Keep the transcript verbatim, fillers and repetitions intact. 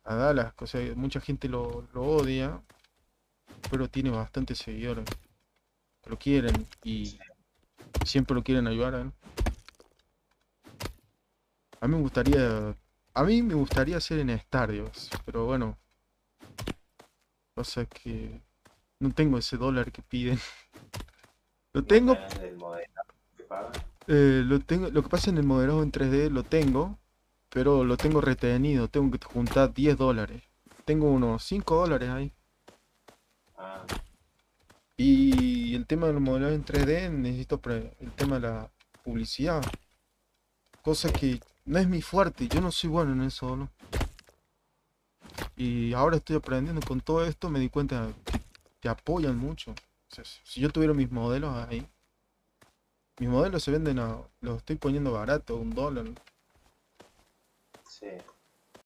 a Dallas. O sea, mucha gente lo, lo odia, pero tiene bastantes seguidores que lo quieren y siempre lo quieren ayudar a él. A mí me gustaría, a mí me gustaría hacer en estadios, pero bueno, pasa que no tengo ese dólar que piden. Lo No tengo, tenés del modelo que pagan. eh, lo tengo, lo que pasa en el modelado en tres D lo tengo, pero lo tengo retenido, tengo que juntar diez dólares. Tengo unos cinco dólares ahí. Ah, Y el tema del modelado en tres D, necesito pre- el tema de la publicidad, cosa sí, que no es mi fuerte, yo no soy bueno en eso, ¿no? Y ahora estoy aprendiendo con todo esto, me di cuenta que te apoyan mucho. O sea, si yo tuviera mis modelos ahí, mis modelos se venden a, los estoy poniendo barato, un dólar. sí.